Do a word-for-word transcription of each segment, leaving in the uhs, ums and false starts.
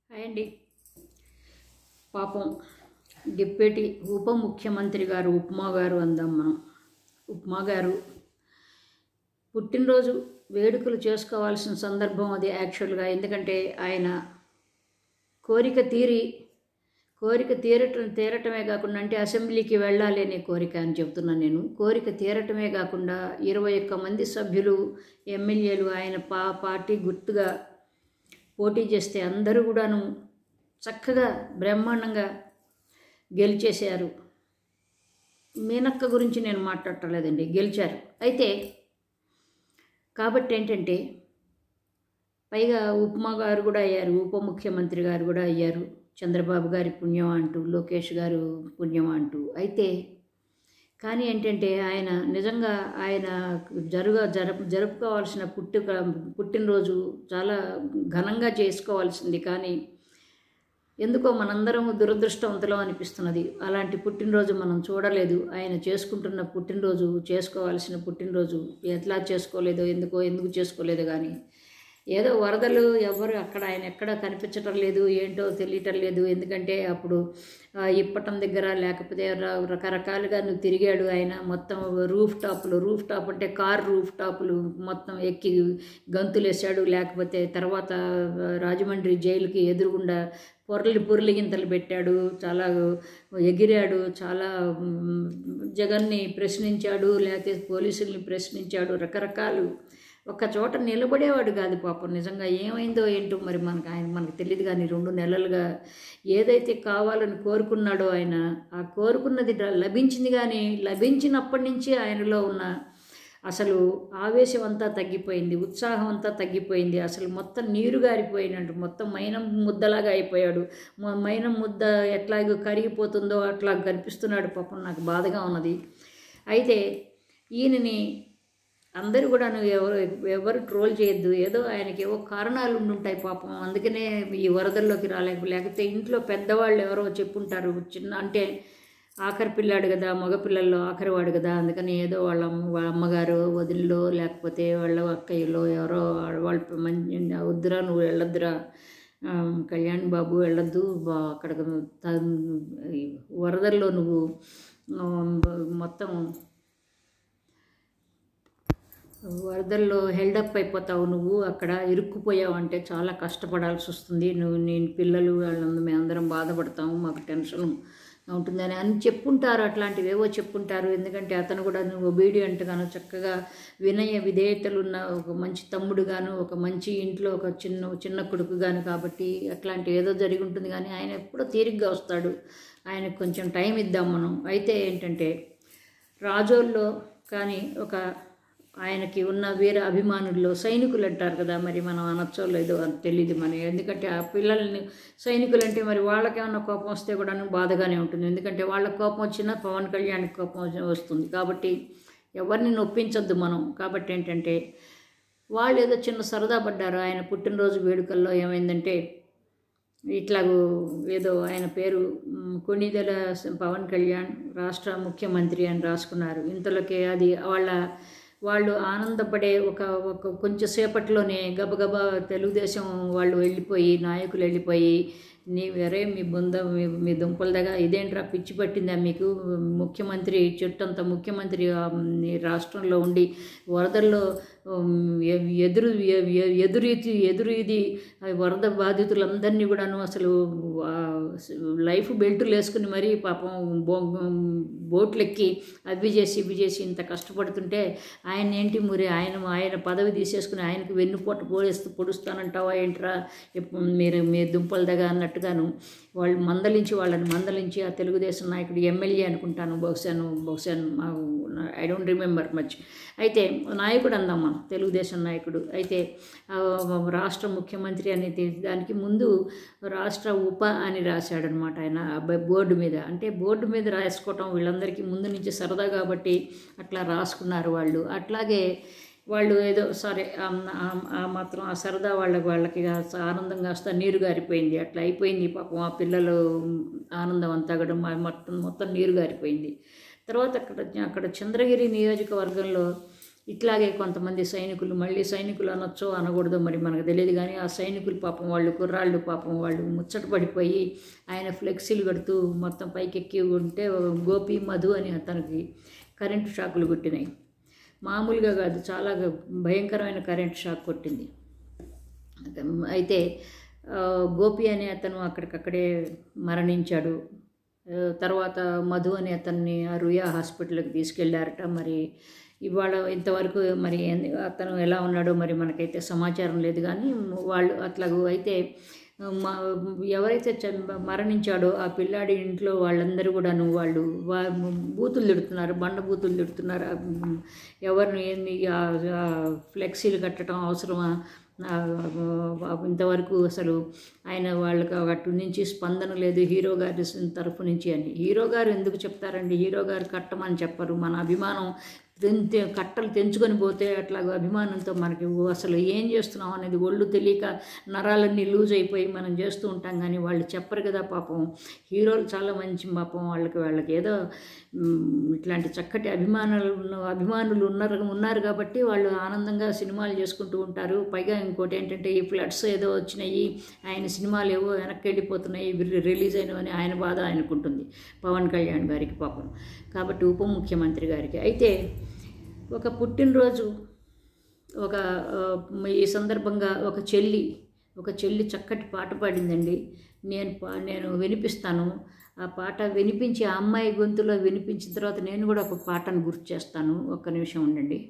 Hi అండి. పాపం deputy ఉప ముఖ్యమంత్రి గారు ఉప్మా గారు అందాం మనం. ఉప్మా గారు పుట్టినరోజు వేడుకలు చేసుకోవాల్సిన సందర్భం అది యాక్చువల్గా. ఎందుకంటే ఆయన కోరిక తీరి కోరిక తీరటం తీరటమే కాకుండా, అంటే అసెంబ్లీకి వెళ్ళాలి అనే కోరిక అని చెప్తున్నాను నేను. కోరిక తీరటమే కాకుండా ఇరవై ఒక్క మంది సభ్యులు ఎమ్మెల్యేలు ఆయన పా పార్టీ గుర్తుగా పోటీ చేస్తే అందరూ కూడాను చక్కగా బ్రహ్మాండంగా గెలిచేశారు. మీనక్క గురించి నేను మాట్లాడటలేదండి, గెలిచారు. అయితే కాబట్టి ఏంటంటే పైగా ఉప్మా గారు కూడా అయ్యారు, ఉప ముఖ్యమంత్రి గారు కూడా అయ్యారు. చంద్రబాబు గారి పుణ్యం అంటూ, లోకేష్ గారు పుణ్యం అంటూ. అయితే కానీ ఏంటంటే ఆయన నిజంగా ఆయన జరుగ జరపు జరుపుకోవాల్సిన పుట్టుక పుట్టినరోజు చాలా ఘనంగా చేసుకోవాల్సింది. కానీ ఎందుకో మనందరం దురదృష్టవంతులం అనిపిస్తున్నది. అలాంటి పుట్టినరోజు మనం చూడలేదు. ఆయన చేసుకుంటున్న పుట్టినరోజు, చేసుకోవాల్సిన పుట్టినరోజు ఎట్లా చేసుకోలేదో, ఎందుకో ఎందుకు చేసుకోలేదో కానీ ఏదో వరదలు ఎవరు అక్కడ ఆయన ఎక్కడ కనిపించటం లేదు, ఏంటో తెలియటం లేదు. ఎందుకంటే అప్పుడు ఇప్పటం దగ్గర లేకపోతే రకరకాలుగా నువ్వు తిరిగాడు ఆయన. మొత్తం రూఫ్ టాపులు రూఫ్ టాప్ అంటే కార్ రూఫ్ టాపులు మొత్తం ఎక్కి గంతులేసాడు. లేకపోతే తర్వాత రాజమండ్రి జైలుకి ఎదురుగుండా పొరలి పొరలి గింతలు పెట్టాడు, చాలా ఎగిరాడు, చాలా జగన్ని ప్రశ్నించాడు, లేకపోతే పోలీసుల్ని ప్రశ్నించాడు. రకరకాలు ఒక్క చోట నిలబడేవాడు కాదు పాపం. నిజంగా ఏమైందో ఏంటో మరి మనకు ఆయన మనకు తెలియదు. కానీ రెండు నెలలుగా ఏదైతే కావాలని కోరుకున్నాడో ఆయన, ఆ కోరుకున్నది లభించింది. కానీ లభించినప్పటి నుంచి ఆయనలో ఉన్న అసలు ఆవేశం అంతా తగ్గిపోయింది, ఉత్సాహం అంతా తగ్గిపోయింది. అసలు మొత్తం నీరు గారిపోయినట్టు మొత్తం మైనం ముద్దలాగా అయిపోయాడు. మైనం ముద్ద ఎట్లాగో కరిగిపోతుందో అట్లా కనిపిస్తున్నాడు పాపం. నాకు బాధగా ఉన్నది. అయితే ఈయనని అందరూ కూడా ఎవరు ఎవరు ట్రోల్ చేయొద్దు. ఏదో ఆయనకి ఏవో కారణాలు ఉండుంటాయి పాపం, అందుకనే ఈ వరదల్లోకి రాలేక. లేకపోతే ఇంట్లో పెద్దవాళ్ళు ఎవరో చెప్పుంటారు, చిన్న అంటే ఆఖరి పిల్లాడు కదా, మగపిల్లల్లో ఆఖరివాడు కదా, అందుకని ఏదో వాళ్ళ వాళ్ళ అమ్మగారు వదిలిలో లేకపోతే వాళ్ళ అక్కయ్యలో ఎవరో వాళ్ళు మంచి వద్దురా నువ్వు వెళ్ళొద్దురా కళ్యాణ్ బాబు వెళ్ళొద్దు అక్కడ వరదల్లో నువ్వు మొత్తం వరదల్లో హెల్డప్ అయిపోతావు, నువ్వు అక్కడ ఇరుక్కుపోయావు అంటే చాలా కష్టపడాల్సి వస్తుంది, నువ్వు నేను పిల్లలు వాళ్ళందరూ మేము అందరం బాధపడతాము, మాకు టెన్షన్ ఉంటుందని అని చెప్పుంటారు. అట్లాంటివి ఏవో చెప్పుంటారు. ఎందుకంటే అతను కూడా నువ్వు ఒబీడియంట్గాను చక్కగా వినయ విధేయతలు ఉన్న ఒక మంచి తమ్ముడుగాను, ఒక మంచి ఇంట్లో ఒక చిన్న చిన్న కొడుకుగాను, కాబట్టి అట్లాంటివి ఏదో జరిగి ఉంటుంది. కానీ ఆయన ఎప్పుడో తీరిగ్గా వస్తాడు, ఆయనకు కొంచెం టైం ఇద్దాం మనం. అయితే ఏంటంటే రాజోల్లో కానీ ఒక ఆయనకి ఉన్న వీర అభిమానుల్లో సైనికులు అంటారు కదా, మరి మనం అనొచ్చో లేదో అని తెలియదు మన. ఎందుకంటే ఆ పిల్లల్ని సైనికులు అంటే మరి వాళ్ళకేమన్నా కోపం వస్తే కూడా బాధగానే ఉంటుంది. ఎందుకంటే వాళ్ళ కోపం వచ్చినా పవన్ కళ్యాణ్కి కోపం వస్తుంది. కాబట్టి ఎవరిని నొప్పించొద్దు మనం. కాబట్టి ఏంటంటే వాళ్ళు ఏదో చిన్న సరదా పడ్డారు. ఆయన పుట్టినరోజు వేడుకల్లో ఏమైందంటే ఇట్లాగూ ఏదో ఆయన పేరు కొణిదెల పవన్ కళ్యాణ్ రాష్ట్ర ముఖ్యమంత్రి అని రాసుకున్నారు. ఇంతలోకి అది వాళ్ళ వాళ్ళు ఆనందపడే ఒక ఒక కొంచెం సేపట్లోనే గబగబా తెలుగుదేశం వాళ్ళు వెళ్ళిపోయి, నాయకులు వెళ్ళిపోయి, నీ వేరే మీ బృంద మీ మీ దుంపల దగ్గర ఇదేంట్రా పిచ్చి పట్టిందా మీకు, ముఖ్యమంత్రి చుట్టంత ముఖ్యమంత్రి రాష్ట్రంలో ఉండి వరదల్లో ఎదురు ఎదురీతి ఎదురు ఇది వరద బాధితులందరినీ కూడాను అసలు లైఫ్ బెల్టులు వేసుకుని మరీ పాపం బో బోట్లు ఎక్కి అవి చేసి ఇవి చేసి ఇంత కష్టపడుతుంటే ఆయన ఏంటి మురి ఆయన ఆయన పదవి తీసేసుకుని ఆయనకు వెన్నుపోట పోడేస్తూ పొడుస్తానంటావా ఏంట్రా మీరు మీ దుంపల దగ్గర అన్నట్టుగాను వాళ్ళు మందలించి వాళ్ళని మందలించి ఆ తెలుగుదేశం నాయకుడు ఎమ్మెల్యే అనుకుంటాను, బహుశాను బహుశాను ఐ డోంట్ రిమెంబర్ మచ్. అయితే నాయకుడు అందాం మనం, తెలుగుదేశం నాయకుడు. అయితే రాష్ట్ర ముఖ్యమంత్రి అనే దానికి ముందు రాష్ట్ర ఉప అని రాశాడనమాట ఆయన బోర్డు మీద. అంటే బోర్డు మీద రాసుకోవటం వీళ్ళందరికీ ముందు నుంచి సరదా కాబట్టి అట్లా రాసుకున్నారు వాళ్ళు. అట్లాగే వాళ్ళు ఏదో సరే ఆ మాత్రం ఆ సరదా వాళ్ళకి వాళ్ళకి ఆనందం కాస్త నీరు గారిపోయింది. అట్లా అయిపోయింది పాపం. ఆ పిల్లలు ఆనందం అంతా కూడా మొత్తం మొత్తం నీరు గారిపోయింది. తర్వాత అక్కడ అక్కడ చంద్రగిరి నియోజకవర్గంలో ఇట్లాగే కొంతమంది సైనికులు, మళ్ళీ సైనికులు అనొచ్చో అనకూడదో మరి మనకు తెలియదు కానీ ఆ సైనికులు పాపం వాళ్ళు కుర్రాళ్ళు పాపం వాళ్ళు ముచ్చట పడిపోయి ఆయన ఫ్లెక్సీలు కడుతూ మొత్తం పైకెక్కి ఉంటే గోపి మధు అని అతనికి కరెంటు షాకులు కొట్టినాయి. మామూలుగా కాదు, చాలా భయంకరమైన కరెంటు షాక్ కొట్టింది. అయితే గోపి అనే అతను అక్కడికక్కడే మరణించాడు. తర్వాత మధు అనే అతన్ని రుయా హాస్పిటల్కి తీసుకెళ్ళారట. మరి ఇవాళ ఇంతవరకు మరి అతను ఎలా ఉన్నాడో మరి మనకైతే సమాచారం లేదు కానీ వాళ్ళు అట్లాగూ. అయితే ఎవరైతే మరణించాడో ఆ పిల్లాడి ఇంట్లో వాళ్ళందరూ కూడాను వాళ్ళు బూతులు తిడుతున్నారు, బండ బూతులు తిడుతున్నారు. ఎవరిని ఏంది ఫ్లెక్సీలు కట్టడం అవసరమా, ఇంతవరకు అసలు ఆయన వాళ్ళకి అటు నుంచి స్పందన లేదు హీరో గారి తరఫు నుంచి అని. హీరో గారు ఎందుకు చెప్తారండి, హీరో గారు కట్టమని చెప్పరు. మన అభిమానం తెంతే కట్టలు తెంచుకొని పోతే అట్లాగ అభిమానంతో మనకి అసలు ఏం చేస్తున్నాం అనేది ఒళ్ళు తెలియక నరాలన్నీ లూజ్ అయిపోయి మనం చేస్తూ ఉంటాం కానీ వాళ్ళు చెప్పరు కదా పాపం. హీరోలు చాలా మంచి పాపం, వాళ్ళకి వాళ్ళకి ఏదో ఇట్లాంటి చక్కటి అభిమానులు అభిమానులు ఉన్నారు ఉన్నారు కాబట్టి వాళ్ళు ఆనందంగా సినిమాలు చేసుకుంటూ ఉంటారు. పైగా ఇంకోటి ఏంటంటే ఈ ఫ్లడ్స్ ఏదో వచ్చినాయి, ఆయన సినిమాలు ఏవో వెనక్కి వెళ్ళిపోతున్నాయి, రిలీజ్ అయినవని ఆయన బాధ ఆయనకుంటుంది, పవన్ కళ్యాణ్ గారికి పాపం. కాబట్టి ఉప ముఖ్యమంత్రి గారికి అయితే ఒక పుట్టినరోజు ఒక ఈ సందర్భంగా ఒక చెల్లి ఒక చెల్లి చక్కటి పాట పాడిందండి. నేను పా నేను వినిపిస్తాను. ఆ పాట వినిపించి ఆ అమ్మాయి గొంతులో వినిపించిన తర్వాత నేను కూడా ఒక పాటను గుర్తు చేస్తాను. ఒక్క నిమిషం ఉండండి.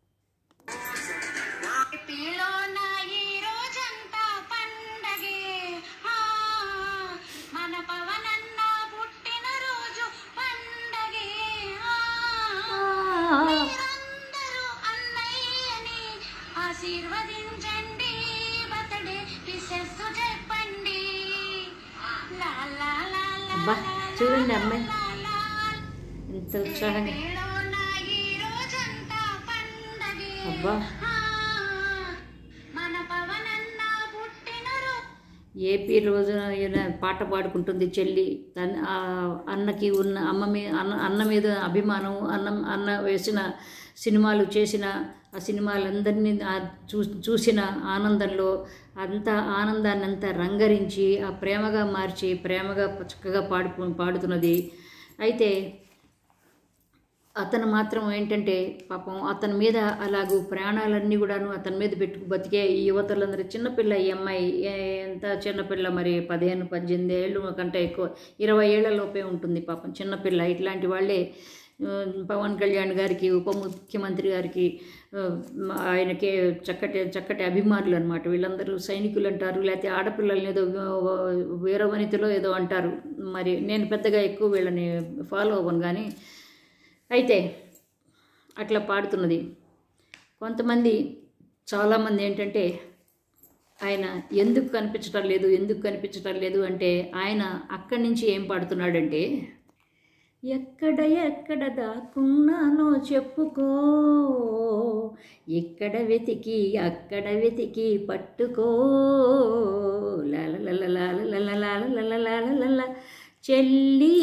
అబ్బా చూడండి అమ్మాయి ఎంత ఉత్సాహంగా. అబ్బా ఏపీ రోజున పాట పాడుకుంటుంది చెల్లి. తన అన్నకి ఉన్న అమ్మ మీద అన్న అన్న మీద అభిమానం, అన్నం అన్న వేసిన సినిమాలు చేసిన ఆ సినిమాలందరినీ చూ చూసిన ఆనందంలో అంత ఆనందాన్ని అంతా రంగరించి ఆ ప్రేమగా మార్చి ప్రేమగా చక్కగా పాడు పాడుతున్నది. అయితే అతను మాత్రం ఏంటంటే పాపం అతని మీద అలాగూ ప్రాణాలన్నీ కూడాను అతని మీద పెట్టుకు బతికే ఈ యువతలందరూ. చిన్నపిల్ల ఈ అమ్మాయి ఎంత చిన్నపిల్ల, మరి పదిహేను పద్దెనిమిది ఏళ్ళు కంటే ఎక్కువ, ఇరవై ఏళ్ల లోపే ఉంటుంది పాపం చిన్నపిల్ల. ఇట్లాంటి వాళ్ళే పవన్ కళ్యాణ్ గారికి ఉప ముఖ్యమంత్రి గారికి ఆయనకే చక్కటి చక్కటి అభిమానులు అనమాట. వీళ్ళందరూ సైనికులు అంటారు, లేకపోతే ఆడపిల్లల్ని ఏదో వీరవనితలో ఏదో అంటారు. మరి నేను పెద్దగా ఎక్కువ వీళ్ళని ఫాలో అవ్వను కానీ అయితే అట్లా పాడుతున్నది. కొంతమంది చాలామంది ఏంటంటే ఆయన ఎందుకు కనిపించటం లేదు ఎందుకు కనిపించటం లేదు అంటే ఆయన అక్కడి నుంచి ఏం పాడుతున్నాడంటే, ఎక్కడ ఎక్కడ దాక్కున్నానో చెప్పుకో, ఎక్కడ వెతికి అక్కడ వెతికి పట్టుకో, లాల చెల్లి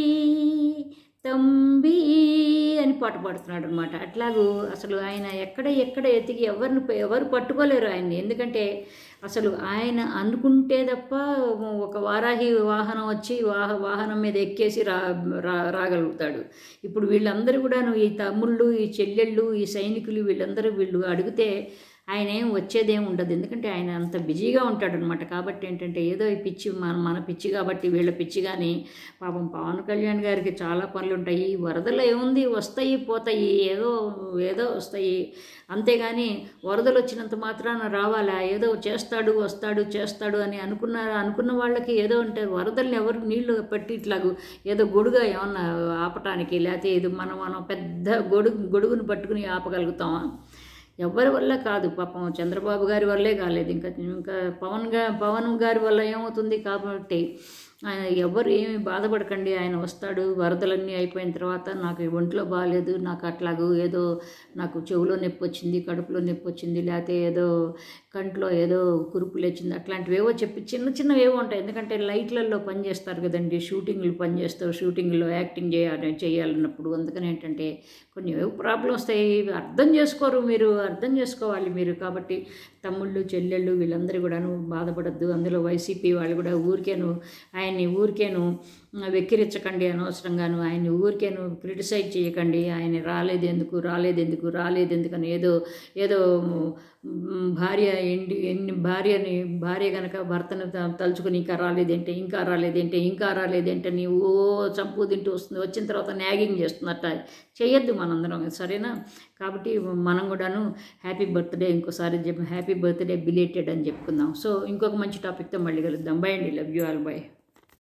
తంబి అని పాట పాడుతున్నాడు అనమాట. అట్లాగూ అసలు ఆయన ఎక్కడ ఎక్కడ ఎతికి ఎవరిని ఎవరు పట్టుకోలేరు ఆయన్ని. ఎందుకంటే అసలు ఆయన అనుకుంటే తప్ప ఒక వారాహి వాహనం వచ్చి వాహ వాహనం మీద ఎక్కేసి రా రాగలుగుతాడు. ఇప్పుడు వీళ్ళందరూ కూడాను ఈ తమ్ముళ్ళు ఈ చెల్లెళ్ళు ఈ సైనికులు వీళ్ళందరూ వీళ్ళు అడిగితే ఆయన ఏం వచ్చేదేం ఉండదు. ఎందుకంటే ఆయన అంత బిజీగా ఉంటాడనమాట. కాబట్టి ఏంటంటే ఏదో ఈ పిచ్చి మన మన పిచ్చి కాబట్టి వీళ్ళ పిచ్చి. కానీ పాపం పవన్ కళ్యాణ్ గారికి చాలా పనులు ఉంటాయి. వరదలు ఏముంది, వస్తాయి పోతాయి, ఏదో ఏదో వస్తాయి. అంతేగాని వరదలు వచ్చినంత మాత్రాన రావాలా, ఏదో చేస్తాడు వస్తాడు చేస్తాడు అని అనుకున్నారు అనుకున్న వాళ్ళకి ఏదో ఉంటారు. వరదల్ని ఎవరు నీళ్లు పెట్టి ఇట్లాగూ ఏదో గొడుగా ఏమన్నా ఆపటానికి, లేకపోతే ఇది మనం మనం పెద్ద గొడుగు గొడుగును పట్టుకుని ఆపగలుగుతామా? ఎవరి వల్ల కాదు. పాపం చంద్రబాబు గారి వల్లే కాలేదు, ఇంకా ఇంకా పవన్ గా పవన్ గారి వల్ల ఏమవుతుంది. కాబట్టి ఆయన ఎవరు ఏమి బాధపడకండి, ఆయన వస్తాడు. వరదలన్నీ అయిపోయిన తర్వాత నాకు ఒంట్లో బాగాలేదు, నాకు అట్లాగూ ఏదో నాకు చెవులో నొప్పి వచ్చింది, కడుపులో నొప్పి వచ్చింది, లేకపోతే ఏదో కంట్లో ఏదో కురుపులు వచ్చింది, అట్లాంటివి ఏవో చెప్పి చిన్న చిన్నవి ఏవో ఉంటాయి. ఎందుకంటే లైట్లలో పని చేస్తారు కదండి, షూటింగ్లు పని చేస్తారు, షూటింగ్లో యాక్టింగ్ చేయాలి చేయాలన్నప్పుడు. అందుకని ఏంటంటే కొన్ని ఏవో ప్రాబ్లం వస్తాయి, అర్థం చేసుకోరు, మీరు అర్థం చేసుకోవాలి మీరు. కాబట్టి తమ్ముళ్ళు చెల్లెళ్ళు వీళ్ళందరూ కూడాను బాధపడద్దు. అందులో వైసీపీ వాళ్ళు కూడా ఊరికేను ఆయన్ని ఊరికేను వెక్కిరించకండి, అనవసరంగాను ఆయన్ని ఊరికేను క్రిటిసైజ్ చేయకండి. ఆయన రాలేదెందుకు రాలేదెందుకు రాలేదెందుకు అని ఏదో ఏదో భార్య ఎండి ఎన్ని భార్యని భార్య కనుక భర్తను తలుచుకుని ఇంకా రాలేదేంటే ఇంకా రాలేదేంటే ఇంకా రాలేదేంటే నీవు ఓ చంపు తింటూ వస్తుంది, వచ్చిన తర్వాత న్యాగింగ్ చేస్తున్నట్ట చేయొద్దు మనందరం, సరేనా? కాబట్టి మనం కూడాను హ్యాపీ బర్త్డే ఇంకోసారి చెప్పి హ్యాపీ బర్త్డే బిలేటెడ్ అని చెప్పుకుందాం. సో ఇంకొక మంచి టాపిక్తో మళ్ళీ కలుద్దాం. బై అండి, లవ్ యూ ఆల్, బై.